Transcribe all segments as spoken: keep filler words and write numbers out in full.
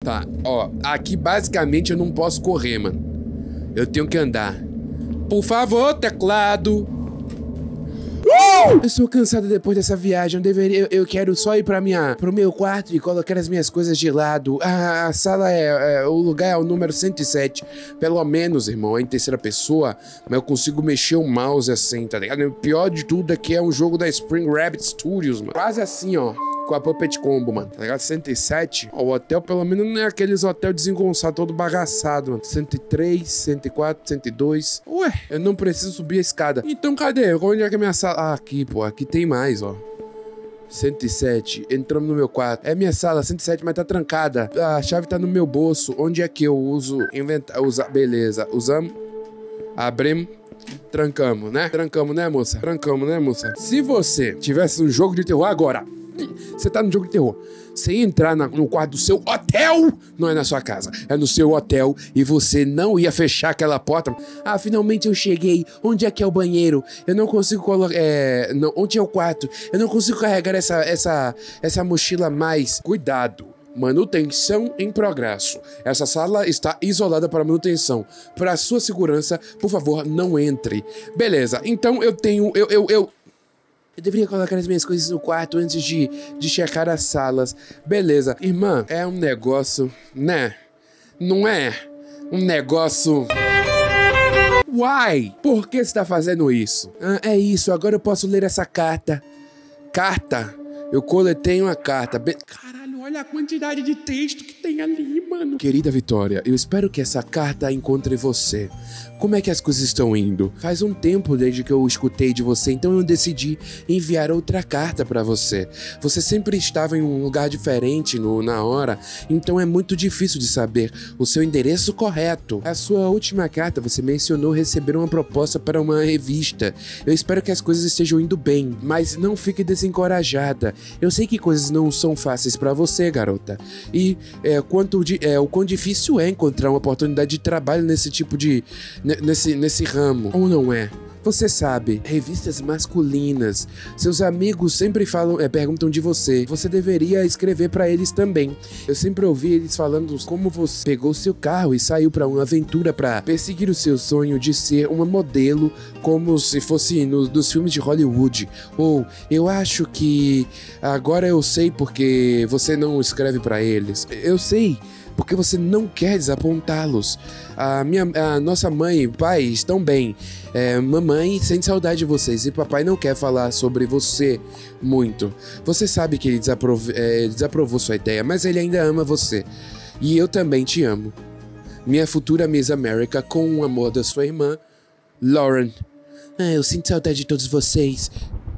Tá, ó, aqui basicamente eu não posso correr, mano. Eu tenho que andar. Por favor, teclado. Uh! Eu estou cansado depois dessa viagem. Eu deveria, eu, eu quero só ir para minha, pro meu quarto e colocar as minhas coisas de lado. Ah, a sala é, é, o lugar é o número cento e sete. Pelo menos, irmão, é em terceira pessoa, mas eu consigo mexer o mouse assim, tá ligado? O pior de tudo é que é um jogo da Spring Rabbit Studios, mano. Quase assim, ó. Com a Puppet Combo, mano. Tá ligado? cento e sete. Ó, o hotel, pelo menos, não é aqueles hotel desengonçado, todo bagaçado, mano. cento e três, cento e quatro, cento e dois. Ué, eu não preciso subir a escada. Então, cadê? Onde é que é a minha sala? Ah, aqui, pô. Aqui tem mais, ó. cento e sete. Entramos no meu quarto. É minha sala, cento e sete, mas tá trancada. A chave tá no meu bolso. Onde é que eu uso? Inventar. Usar. Beleza. Usamos. Abrimos. Trancamos, né? Trancamos, né, moça? Trancamos, né, moça? Se você tivesse um jogo de terror agora... Você tá no jogo de terror. Você entrar na, no quarto do seu hotel, não é na sua casa, é no seu hotel, e você não ia fechar aquela porta. Ah, finalmente eu cheguei. Onde é que é o banheiro? Eu não consigo colocar. É, não, onde é o quarto? Eu não consigo carregar essa, essa, essa mochila mais. Cuidado. Manutenção em progresso. Essa sala está isolada para manutenção. Para sua segurança, por favor, não entre. Beleza, então eu tenho. Eu, eu, eu... Eu deveria colocar as minhas coisas no quarto antes de, de checar as salas. Beleza. Irmã, é um negócio, né? Não é um negócio... Uai! Por que você tá fazendo isso? Ah, é isso, agora eu posso ler essa carta. Carta? Eu coletei uma carta. Be... Caralho, olha a quantidade de texto que tem ali, mano. Querida Vitória, eu espero que essa carta encontre você. Como é que as coisas estão indo? Faz um tempo desde que eu escutei de você, então eu decidi enviar outra carta pra você. Você sempre estava em um lugar diferente no, na hora, então é muito difícil de saber o seu endereço correto. A sua última carta, você mencionou receber uma proposta para uma revista. Eu espero que as coisas estejam indo bem, mas não fique desencorajada. Eu sei que coisas não são fáceis pra você, garota. E é, quanto de, é, o quão difícil é encontrar uma oportunidade de trabalho nesse tipo de... Nesse, nesse ramo, ou não é? Você sabe, revistas masculinas, seus amigos sempre falam, é, perguntam de você. Você deveria escrever pra eles também. Eu sempre ouvi eles falando como você pegou seu carro e saiu pra uma aventura pra perseguir o seu sonho de ser uma modelo, como se fosse no, dos filmes de Hollywood. Ou, eu acho que agora eu sei porque você não escreve pra eles. Eu sei. Porque você não quer desapontá-los. A minha, a nossa mãe e pai estão bem. É, mamãe sente saudade de vocês e papai não quer falar sobre você muito. Você sabe que ele desaprov é, desaprovou sua ideia, mas ele ainda ama você. E eu também te amo. Minha futura Miss America com o amor da sua irmã, Lauren. Ah, eu sinto saudade de todos vocês.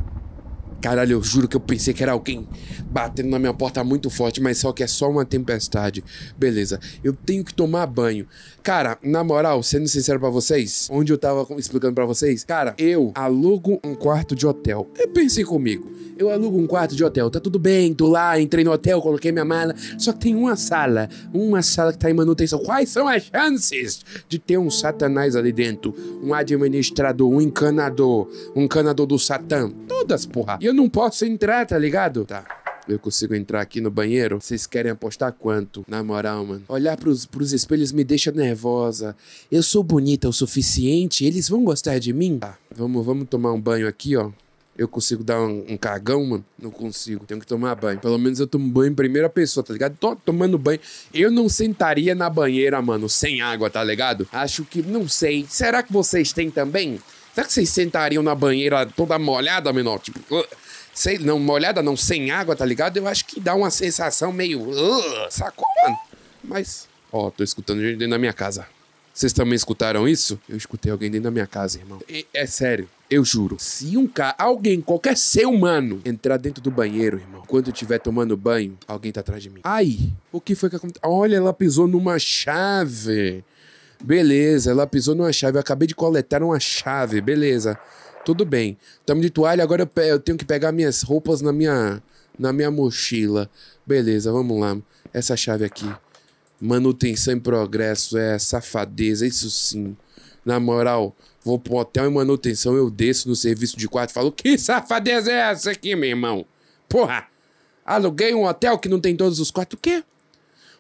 Caralho, eu juro que eu pensei que era alguém batendo na minha porta muito forte, mas só que é só uma tempestade. Beleza, eu tenho que tomar banho. Cara, na moral, sendo sincero pra vocês, onde eu tava explicando pra vocês, cara, eu alugo um quarto de hotel. Eu pensei comigo, eu alugo um quarto de hotel, tá tudo bem, tô lá, entrei no hotel, coloquei minha mala, só que tem uma sala, uma sala que tá em manutenção. Quais são as chances de ter um satanás ali dentro? Um administrador, um encanador, um encanador do satã? Todas, porra. E eu não posso entrar, tá ligado? Tá. Eu consigo entrar aqui no banheiro? Vocês querem apostar quanto? Na moral, mano. Olhar pros, pros espelhos me deixa nervosa. Eu sou bonita o suficiente? Eles vão gostar de mim? Tá. Vamos, vamos tomar um banho aqui, ó. Eu consigo dar um, um cagão, mano? Não consigo. Tenho que tomar banho. Pelo menos eu tomo banho em primeira pessoa, tá ligado? Tô tomando banho. Eu não sentaria na banheira, mano, sem água, tá ligado? Acho que... Não sei. Será que vocês têm também? Será que vocês sentariam na banheira toda molhada, menor? Tipo... Sei, não, molhada não, sem água, tá ligado? Eu acho que dá uma sensação meio... Uh, sacou, mano? Mas... Ó, tô escutando gente dentro da minha casa. Vocês também escutaram isso? Eu escutei alguém dentro da minha casa, irmão. E, é sério, eu juro. Se um cara, alguém, qualquer ser humano, entrar dentro do banheiro, irmão, quando eu estiver tomando banho, alguém tá atrás de mim. Ai, o que foi que aconteceu? Olha, ela pisou numa chave. Beleza, ela pisou numa chave. Eu acabei de coletar uma chave, beleza. Tudo bem. Tamo de toalha, agora eu, eu tenho que pegar minhas roupas na minha, na minha mochila. Beleza, vamos lá. Essa chave aqui. Manutenção em progresso, é safadeza, isso sim. Na moral, vou pro hotel em manutenção, eu desço no serviço de quarto e falo, que safadeza é essa aqui, meu irmão? Porra, aluguei um hotel que não tem todos os quartos. O quê?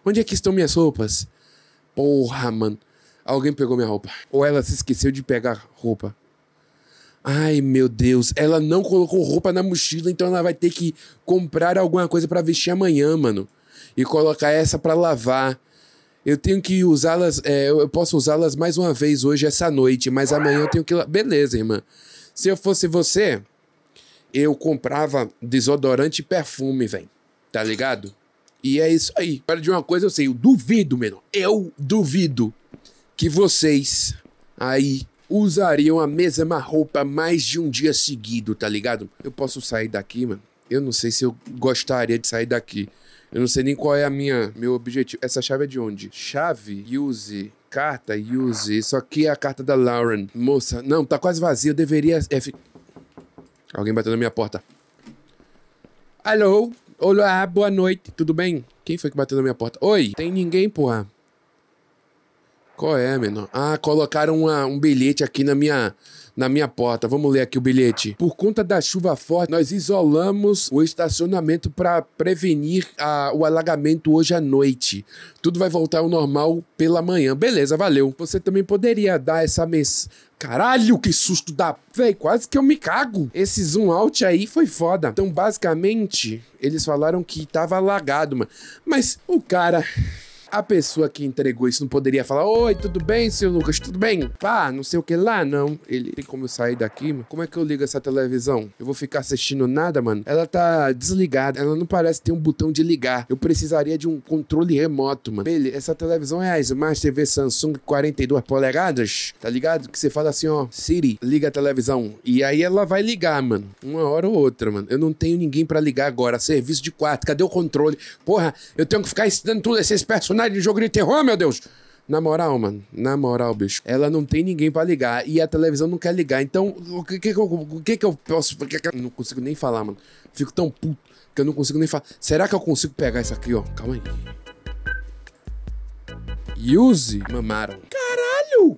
Onde é que estão minhas roupas? Porra, mano. Alguém pegou minha roupa. Ou ela se esqueceu de pegar roupa. Ai, meu Deus. Ela não colocou roupa na mochila, então ela vai ter que comprar alguma coisa pra vestir amanhã, mano. E colocar essa pra lavar. Eu tenho que usá-las... É, eu posso usá-las mais uma vez hoje, essa noite. Mas amanhã eu tenho que... Beleza, irmã. Se eu fosse você, eu comprava desodorante e perfume, velho. Tá ligado? E é isso aí. Para de uma coisa eu sei. Eu duvido, mano. Eu duvido que vocês aí usariam a mesma roupa mais de um dia seguido, tá ligado? Eu posso sair daqui, mano? Eu não sei se eu gostaria de sair daqui. Eu não sei nem qual é a minha, meu objetivo. Essa chave é de onde? Chave, use, carta, use. Isso aqui é a carta da Lauren. Moça, não, tá quase vazio. Eu deveria... É, fi... Alguém bateu na minha porta. Alô? Olá, boa noite. Tudo bem? Quem foi que bateu na minha porta? Oi, tem ninguém, porra. Qual é, menor? Ah, colocaram uma, um bilhete aqui na minha, na minha porta. Vamos ler aqui o bilhete. Por conta da chuva forte, nós isolamos o estacionamento para prevenir a, o alagamento hoje à noite. Tudo vai voltar ao normal pela manhã. Beleza, valeu. Você também poderia dar essa mensagem. Caralho, que susto da... Véi, quase que eu me cago. Esse zoom out aí foi foda. Então, basicamente, eles falaram que tava alagado, mano. Mas o cara... A pessoa que entregou isso não poderia falar: oi, tudo bem, seu Lucas? Tudo bem? Pá, não sei o que lá, não. Ele tem como eu sair daqui, mano? Como é que eu ligo essa televisão? Eu vou ficar assistindo nada, mano? Ela tá desligada. Ela não parece ter um botão de ligar. Eu precisaria de um controle remoto, mano. Beleza, essa televisão é a Smart T V Samsung quarenta e duas polegadas, tá ligado? Que você fala assim, ó, Siri, liga a televisão. E aí ela vai ligar, mano. Uma hora ou outra, mano. Eu não tenho ninguém pra ligar agora. Serviço de quarto. Cadê o controle? Porra, eu tenho que ficar ensinando tudo esses personagens de jogo de terror, meu Deus. Na moral, mano. Na moral, bicho. Ela não tem ninguém pra ligar. E a televisão não quer ligar. Então, o que que eu, o que que eu posso... Eu não consigo nem falar, mano. Fico tão puto que eu não consigo nem falar. Será que eu consigo pegar isso aqui, ó? Calma aí. Use. Mamaram. Caralho!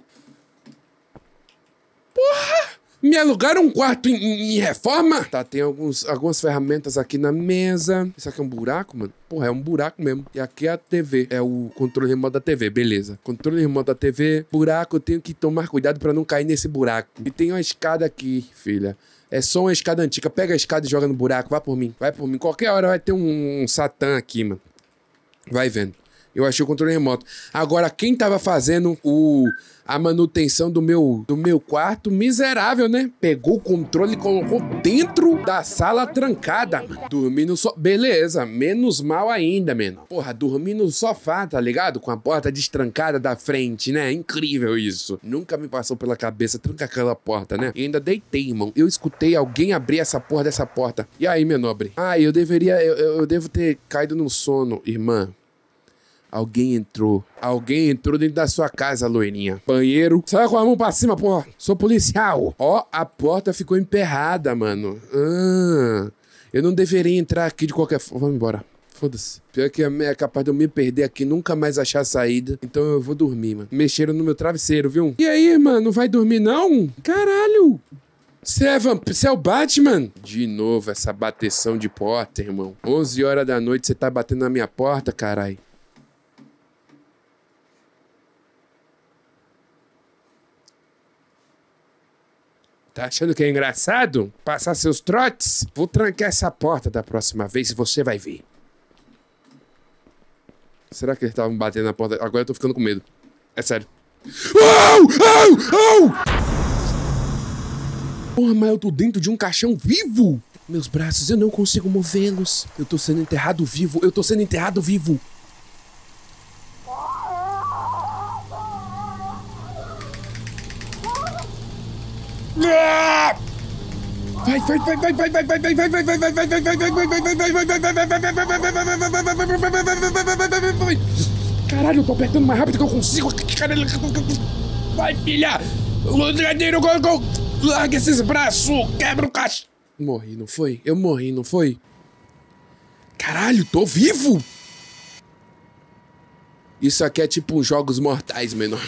Porra! Me alugaram um quarto em, em, em reforma? Tá, tem alguns, algumas ferramentas aqui na mesa. Isso aqui é um buraco, mano? Porra, é um buraco mesmo. E aqui é a T V. É o controle remoto da T V, beleza. Controle remoto da T V. Buraco, eu tenho que tomar cuidado pra não cair nesse buraco. E tem uma escada aqui, filha. É só uma escada antiga. Pega a escada e joga no buraco. Vai por mim. Vai por mim. Qualquer hora vai ter um, um satã aqui, mano. Vai vendo. Eu achei o controle remoto. Agora, quem tava fazendo o, a manutenção do meu, do meu quarto, miserável, né? Pegou o controle e colocou dentro da sala trancada. Dormir no sofá. Beleza, menos mal ainda, mano. Porra, dormir no sofá, tá ligado? Com a porta destrancada da frente, né? Incrível isso. Nunca me passou pela cabeça trancar aquela porta, né? E ainda deitei, irmão. Eu escutei alguém abrir essa porra dessa porta. E aí, meu nobre? Ah, eu deveria... Eu, eu devo ter caído no sono, irmã. Alguém entrou. Alguém entrou dentro da sua casa, loirinha. Banheiro. Sai com a mão pra cima, porra. Sou policial. Ó, a porta ficou emperrada, mano. Ah, eu não deveria entrar aqui de qualquer forma. Vamos embora. Foda-se. Pior que é capaz de eu me perder aqui, nunca mais achar a saída. Então eu vou dormir, mano. Mexeram no meu travesseiro, viu? E aí, mano? Não vai dormir, não? Caralho! Você é, Você é o Batman? De novo, essa bateção de porta, irmão. onze horas da noite, você tá batendo na minha porta, carai. Tá achando que é engraçado? Passar seus trotes? Vou trancar essa porta da próxima vez e você vai ver. Será que eles estavam batendo na porta? Agora eu tô ficando com medo. É sério. Au! Au! Au! Porra, mas eu tô dentro de um caixão vivo! Meus braços, eu não consigo movê-los. Eu tô sendo enterrado vivo. Eu tô sendo enterrado vivo. Vai, vai, vai, vai, vai, vai, vai, vai, vai, vai, vai, vai, vai, vai, vai, vai, vai, vai, vai, vai, caralho, eu tô apertando mais rápido que eu consigo. Caralho, vai, filha. Ladeiro, gol, gol. Larga esses braços, quebra o caixa. Morri, não foi? Eu morri, não foi? Caralho, tô vivo. Isso aqui é tipo uns jogos mortais, menor.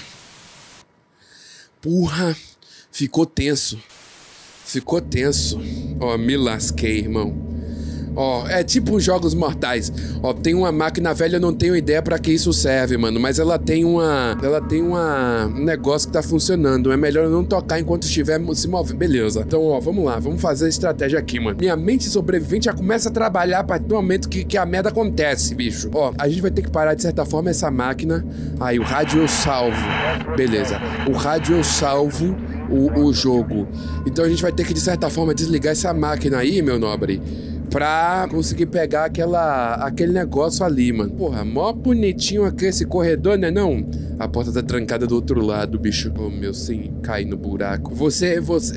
Porra. Ficou tenso. Ficou tenso. Ó, me lasquei, irmão. Ó, é tipo Jogos Mortais. Ó, tem uma máquina velha, eu não tenho ideia pra que isso serve, mano. Mas ela tem uma... Ela tem uma... um negócio que tá funcionando. É melhor eu não tocar enquanto estiver se movendo. Beleza. Então, ó, vamos lá. Vamos fazer a estratégia aqui, mano. Minha mente sobrevivente já começa a trabalhar a partir do momento que, que a merda acontece, bicho. Ó, a gente vai ter que parar, de certa forma, essa máquina. Aí, o rádio eu salvo. Beleza. O rádio eu salvo o, o jogo. Então a gente vai ter que, de certa forma, desligar essa máquina aí, meu nobre, pra conseguir pegar aquela, aquele negócio ali, mano. Porra, mó bonitinho aqui esse corredor, né não? A porta tá trancada do outro lado, bicho. Oh, meu, sem cair no buraco. Você, você...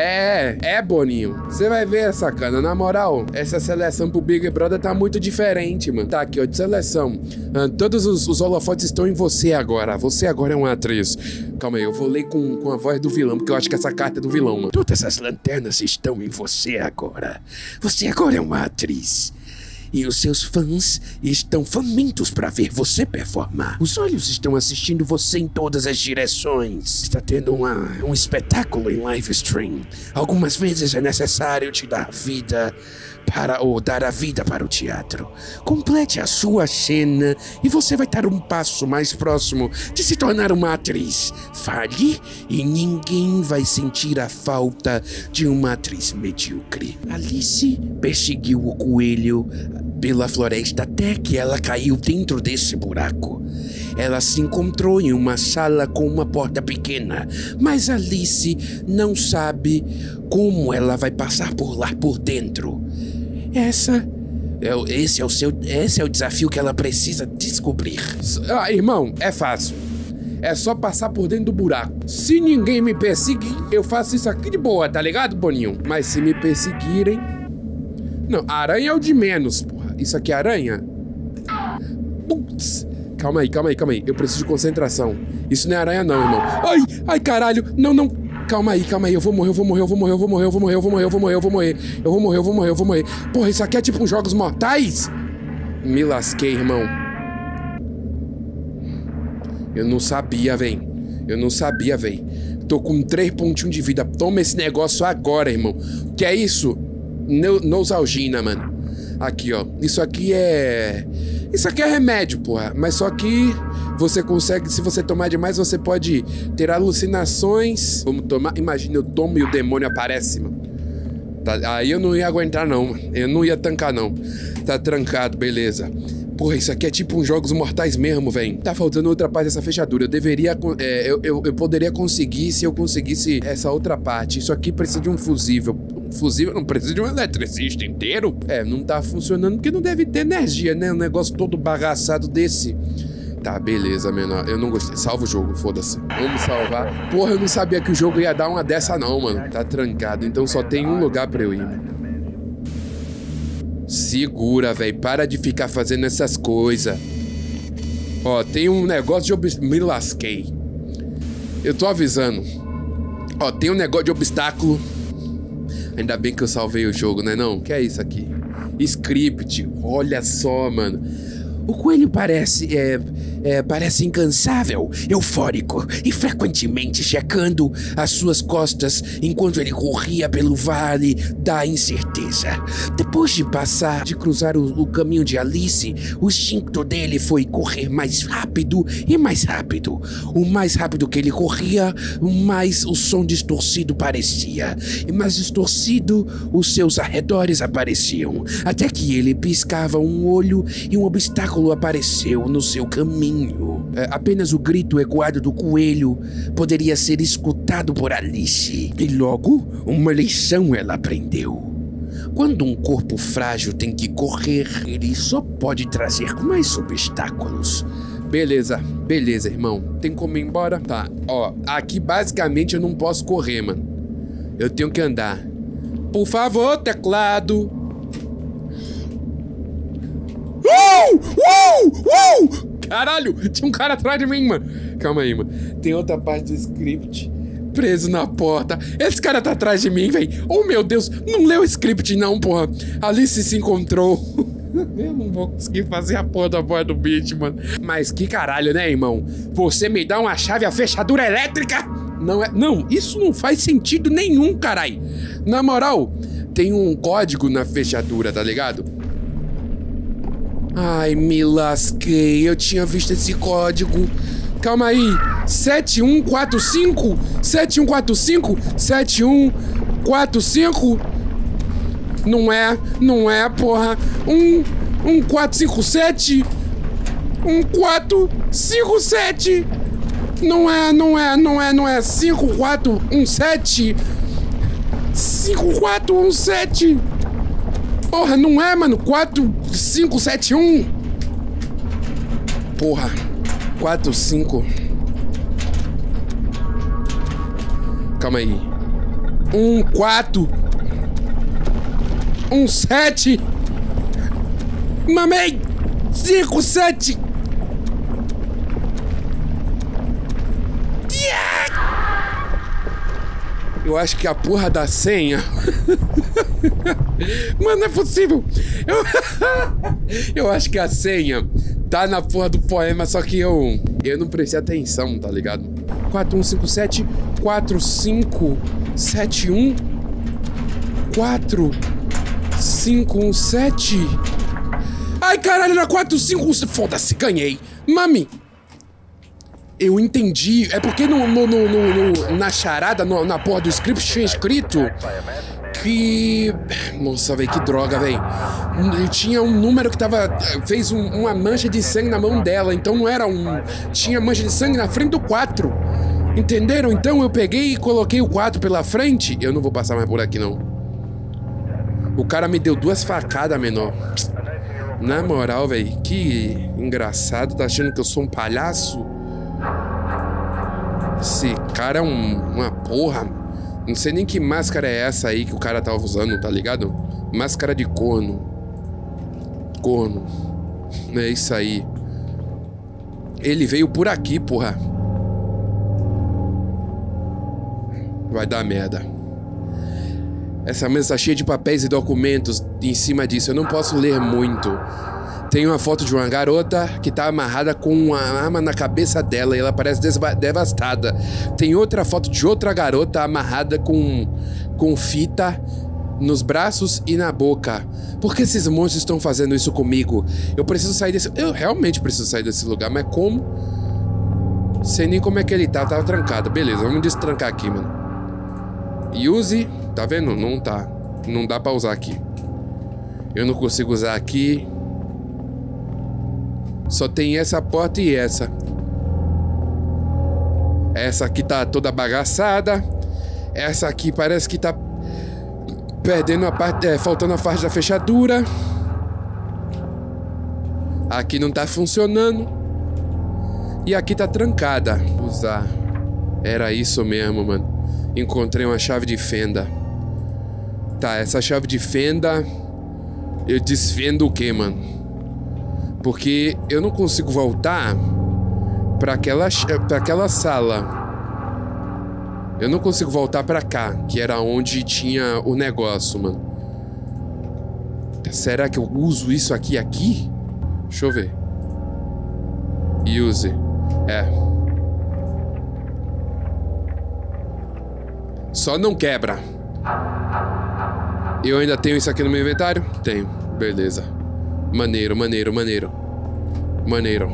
É, é, é, Boninho. Você vai ver, sacana. Na moral, essa seleção pro Big Brother tá muito diferente, mano. Tá aqui, ó, de seleção. Ah, todos os, os holofotes estão em você agora. Você agora é uma atriz. Calma aí, eu vou ler com, com a voz do vilão, porque eu acho que essa carta é do vilão, mano. Todas as lanternas estão em você agora. Você agora é uma atriz. E os seus fãs estão famintos para ver você performar. Os olhos estão assistindo você em todas as direções. Está tendo uma, um espetáculo em live stream. Algumas vezes é necessário te dar vida para ou dar a vida para o teatro. Complete a sua cena e você vai estar um passo mais próximo de se tornar uma atriz. Fale e ninguém vai sentir a falta de uma atriz medíocre. Alice perseguiu o coelho pela floresta até que ela caiu dentro desse buraco. Ela se encontrou em uma sala com uma porta pequena, mas Alice não sabe como ela vai passar por lá por dentro. Essa é o, esse é o seu, esse é o desafio que ela precisa descobrir. Ah, irmão, é fácil. É só passar por dentro do buraco. Se ninguém me perseguir, eu faço isso aqui de boa, tá ligado, Boninho? Mas se me perseguirem... Não, aranha é o de menos, porra. Isso aqui é aranha? Putz. Calma aí, calma aí, calma aí. Eu preciso de concentração. Isso não é aranha não, irmão. Ai, ai, caralho. Não, não. Calma aí, calma aí. Eu vou morrer, eu vou morrer, eu vou morrer, eu vou morrer, eu vou morrer, eu vou morrer, eu vou morrer, eu vou morrer. Eu vou morrer, eu vou morrer, eu vou morrer. Porra, isso aqui é tipo um Jogos Mortais? Me lasquei, irmão. Eu não sabia, véi. Eu não sabia, véi. Tô com três pontinhos de vida. Toma esse negócio agora, irmão. Que é isso? No, Nosalgina, mano. Aqui, ó. Isso aqui é... Isso aqui é remédio, porra. Mas só que você consegue... Se você tomar demais, você pode ter alucinações. Vamos tomar... Imagina, eu tomo e o demônio aparece, mano. Tá, aí eu não ia aguentar, não, mano. Eu não ia tancar, não. Tá trancado, beleza. Porra, isso aqui é tipo uns Jogos Mortais mesmo, velho. Tá faltando outra parte dessa fechadura. Eu deveria... É, eu, eu, eu poderia conseguir se eu conseguisse essa outra parte. Isso aqui precisa de um fusível. Um fusível não precisa de um eletricista inteiro? É, não tá funcionando porque não deve ter energia, né? Um negócio todo bagaçado desse. Tá, beleza, menor. Eu não gostei. Salva o jogo, foda-se. Vamos salvar. Porra, eu não sabia que o jogo ia dar uma dessa não, mano. Tá trancado. Então só tem um lugar pra eu ir. Segura, velho. Para de ficar fazendo essas coisas. Ó, tem um negócio de... Ob... Me lasquei. Eu tô avisando. Ó, tem um negócio de obstáculo. Ainda bem que eu salvei o jogo, né não? Que é isso aqui? Script. Olha só, mano. O coelho parece, é, é, parece incansável, eufórico e frequentemente checando as suas costas enquanto ele corria pelo vale da incerteza. Depois de passar, de cruzar o, o caminho de Alice, o instinto dele foi correr mais rápido e mais rápido. O mais rápido que ele corria, o mais o som distorcido parecia. E mais distorcido, os seus arredores apareciam. Até que ele piscava um olho e um obstáculo apareceu no seu caminho. É, apenas o grito ecoado do coelho poderia ser escutado por Alice. E logo, uma lição ela aprendeu. Quando um corpo frágil tem que correr, ele só pode trazer mais obstáculos. Beleza, beleza, irmão. Tem como ir embora? Tá, ó, aqui basicamente eu não posso correr, mano. Eu tenho que andar. Por favor, teclado. Uou! Uou! Uou! Caralho, tinha um cara atrás de mim, mano. Calma aí, mano. Tem outra parte do script. Preso na porta. Esse cara tá atrás de mim, velho. Oh, meu Deus. Não leu o script, não, porra. Alice se encontrou. Eu não vou conseguir fazer a porra da voz do bicho, mano. Mas que caralho, né, irmão? Você me dá uma chave, a fechadura elétrica? Não é... Não, isso não faz sentido nenhum, carai. Na moral... tem um código na fechadura, tá ligado? Ai, me lasquei. Eu tinha visto esse código. Calma aí. sete um quatro cinco? sete um quatro cinco? sete um quatro cinco? Não é, não é, porra. um, um quatro cinco sete? um quatro cinco sete? Não é, não é, não é, não é. cinco quatro um sete? cinco quatro um sete? Porra, não é, mano. quatro cinco sete um? Porra. quatro cinco. Calma aí. um quatro um sete. Mamei. cinco sete. Eu acho que a porra da senha... Mano, não é possível. Eu... eu acho que a senha tá na porra do poema, só que eu... Eu não prestei atenção, tá ligado? quatro um cinco sete, quatro cinco sete um, quatro cinco um sete. Ai, caralho, era quatro cinco um sete. Foda-se, ganhei. Mami. Eu entendi. É porque no, no, no, no, na charada, no, na porra do script, tinha escrito que... Nossa, velho, que droga, velho. Tinha um número que tava... Fez um, uma mancha de sangue na mão dela. Então não era um... Tinha mancha de sangue na frente do quatro. Entenderam? Então eu peguei e coloquei o quatro pela frente. Eu não vou passar mais por aqui, não. O cara me deu duas facadas, menor. Na moral, velho, que engraçado. Tá achando que eu sou um palhaço? Esse cara é um, uma porra. Não sei nem que máscara é essa aí que o cara tava usando, tá ligado? Máscara de corno. Corno. É isso aí. Ele veio por aqui, porra. Vai dar merda. Essa mesa tá cheia de papéis e documentos em cima disso. Eu não posso ler muito. Tem uma foto de uma garota que tá amarrada com uma arma na cabeça dela e ela parece devastada. Tem outra foto de outra garota amarrada com, com fita nos braços e na boca. Por que esses monstros estão fazendo isso comigo? Eu preciso sair desse... Eu realmente preciso sair desse lugar, mas como? Sei nem como é que ele tá, tava trancado. Beleza, vamos destrancar aqui, mano. Use, tá vendo? Não tá. Não dá pra usar aqui. Eu não consigo usar aqui. Só tem essa porta e essa. Essa aqui tá toda bagaçada. Essa aqui parece que tá perdendo a parte, é, faltando a parte da fechadura. Aqui não tá funcionando. E aqui tá trancada. Usar. Era isso mesmo, mano. Encontrei uma chave de fenda. Tá, essa chave de fenda... Eu desfendo o quê, mano? Porque eu não consigo voltar pra aquela, pra aquela sala. Eu não consigo voltar pra cá, que era onde tinha o negócio, mano. Será que eu uso isso aqui aqui? Deixa eu ver. Use. É. Só não quebra. Eu ainda tenho isso aqui no meu inventário? Tenho. Beleza. Maneiro, maneiro, maneiro. Maneiro.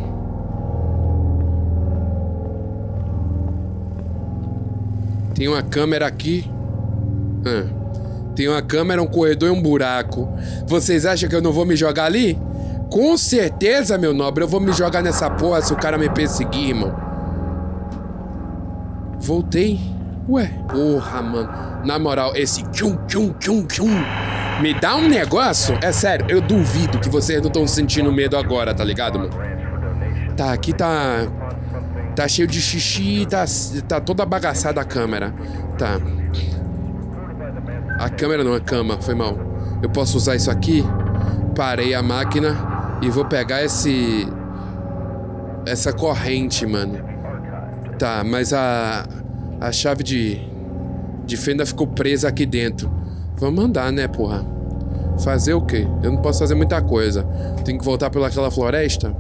Tem uma câmera aqui. Ah. Tem uma câmera, um corredor e um buraco. Vocês acham que eu não vou me jogar ali? Com certeza, meu nobre, eu vou me jogar nessa porra se o cara me perseguir, irmão. Voltei. Ué, porra, mano. Na moral, esse tchum, tchum, tchum, tchum me dá um negócio. É sério, eu duvido que vocês não estão sentindo medo agora, tá ligado, mano? Tá, aqui tá... Tá cheio de xixi, tá, tá toda bagaçada a câmera. Tá. A câmera não, a cama, foi mal. Eu posso usar isso aqui? Parei a máquina e vou pegar esse... Essa corrente, mano. Tá, mas a... A chave de... De fenda ficou presa aqui dentro. Vamos andar, né, porra? Fazer o quê? Eu não posso fazer muita coisa. Tenho que voltar pelaquela floresta?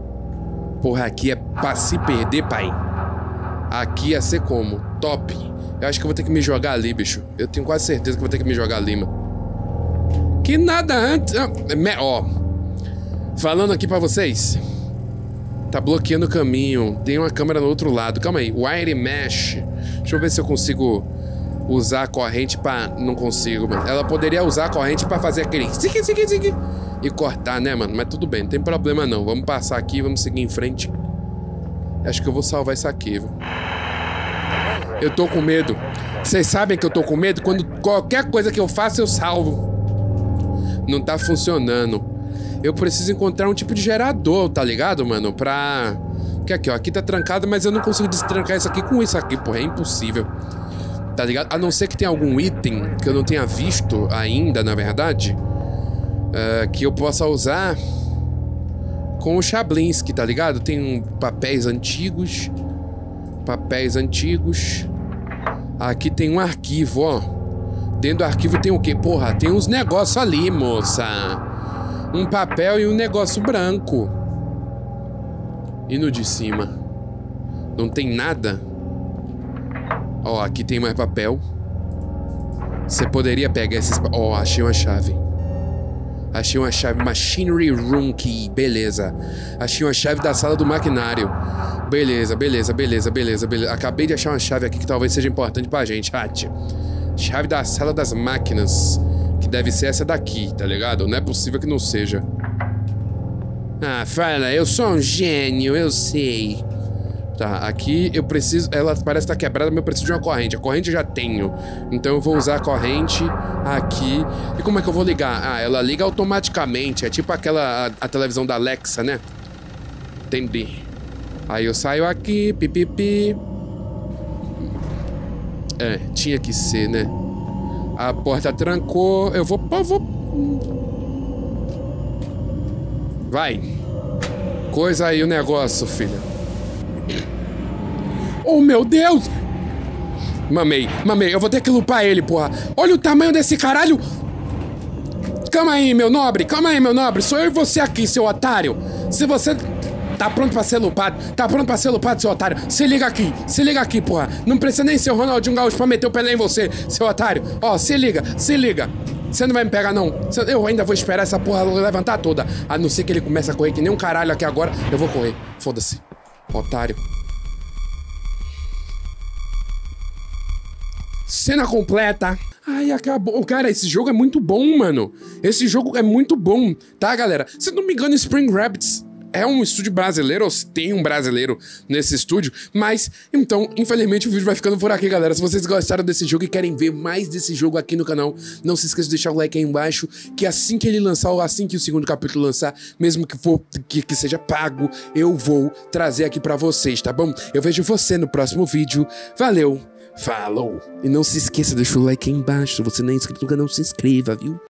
Porra, aqui é pra se perder, pai. Aqui ia ser como? Top. Eu acho que eu vou ter que me jogar ali, bicho. Eu tenho quase certeza que eu vou ter que me jogar ali, mano. Que nada antes... Ó, falando aqui pra vocês. Tá bloqueando o caminho. Tem uma câmera no outro lado. Calma aí. Wire mesh. Deixa eu ver se eu consigo usar a corrente pra... Não consigo, mano. Ela poderia usar a corrente pra fazer aquele... Segui, segui, segui. E cortar, né, mano? Mas tudo bem. Não tem problema, não. Vamos passar aqui. Vamos seguir em frente. Acho que eu vou salvar isso aqui, viu? Eu tô com medo. Vocês sabem que eu tô com medo? Quando qualquer coisa que eu faço, eu salvo. Não tá funcionando. Eu preciso encontrar um tipo de gerador, tá ligado, mano? Pra... Que aqui, ó. Aqui tá trancado, mas eu não consigo destrancar isso aqui com isso aqui, porra. É impossível. Tá ligado? A não ser que tenha algum item que eu não tenha visto ainda, na verdade. Uh, que eu possa usar com o Chablinski, tá ligado? Tem papéis antigos. Papéis antigos. Aqui tem um arquivo, ó. Dentro do arquivo tem o quê? Porra, tem uns negócios ali, moça. Um papel e um negócio branco. E no de cima? Não tem nada? Ó, aqui tem mais papel. Você poderia pegar esses... Ó, achei uma chave. Achei uma chave. Machinery Room Key. Beleza. Achei uma chave da sala do maquinário. Beleza, beleza, beleza, beleza, beleza. Acabei de achar uma chave aqui que talvez seja importante pra gente, chat. Chave da sala das máquinas. Que deve ser essa daqui, tá ligado? Não é possível que não seja. Ah, fala, eu sou um gênio, eu sei. Tá, aqui eu preciso... Ela parece estar quebrada, mas eu preciso de uma corrente. A corrente eu já tenho. Então eu vou usar a corrente aqui. E como é que eu vou ligar? Ah, ela liga automaticamente. É tipo aquela... A, a televisão da Alexa, né? Entendi. Aí eu saio aqui, pipipi. É, tinha que ser, né? A porta trancou. Eu vou... Eu vou... Vai. Coisa aí o negócio, filha. Oh, meu Deus! Mamei, mamei. Eu vou ter que lupar ele, porra. Olha o tamanho desse caralho. Calma aí, meu nobre. Calma aí, meu nobre. Sou eu e você aqui, seu otário. Se você... Tá pronto pra ser lupado? Tá pronto pra ser lupado, seu otário? Se liga aqui, se liga aqui, porra. Não precisa nem ser o Ronaldinho Gaúcho pra meter o Pelé em você, seu otário. Ó, se liga, se liga. Você não vai me pegar, não. Eu ainda vou esperar essa porra levantar toda. A não ser que ele comece a correr que nem um caralho aqui agora. Eu vou correr. Foda-se. Otário. Cena completa. Ai, acabou. Cara, esse jogo é muito bom, mano. Esse jogo é muito bom, tá, galera? Se não me engano, Spring Rabbits é um estúdio brasileiro, ou tem um brasileiro nesse estúdio, mas, então, infelizmente o vídeo vai ficando por aqui, galera. Se vocês gostaram desse jogo e querem ver mais desse jogo aqui no canal, não se esqueça de deixar o like aí embaixo, que assim que ele lançar, ou assim que o segundo capítulo lançar, mesmo que for, que, que seja pago, eu vou trazer aqui pra vocês, tá bom? Eu vejo você no próximo vídeo. Valeu, falou! E não se esqueça de deixar o like aí embaixo, se você não é inscrito no canal, se inscreva, viu?